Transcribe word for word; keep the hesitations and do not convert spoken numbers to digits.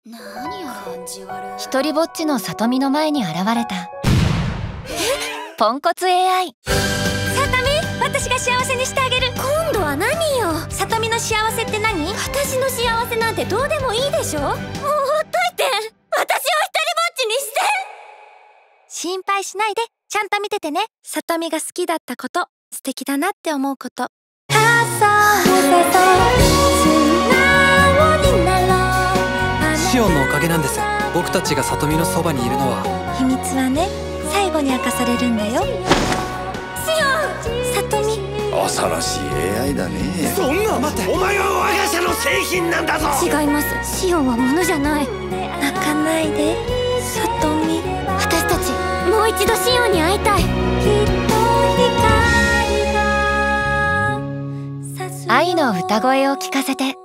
何や感じ悪い。 一人ぼっちのさとみの前に現れたポンコツ エーアイ。 さとみ、私が幸せにしてあげる。 今度は何よ。 さとみの幸せって何？ 私の幸せなんてどうでもいいでしょ。もうほっといて。私を一人ぼっちにして。 心配しないで、ちゃんと見ててね。さとみが好きだったこと、素敵だなって思うこと。 シオンのおかげなんです。僕たちがさとみのそばにいるのは。 秘密はね、最後に明かされるんだよ。シオン、さとみ。 恐ろしい エーアイ だね。 そんな、待って、お前は我が社の製品なんだぞ。 違います。シオンは物じゃない。 泣かないで、さとみ。 私たちもう一度シオンに会いたい。 愛の歌声を聞かせて。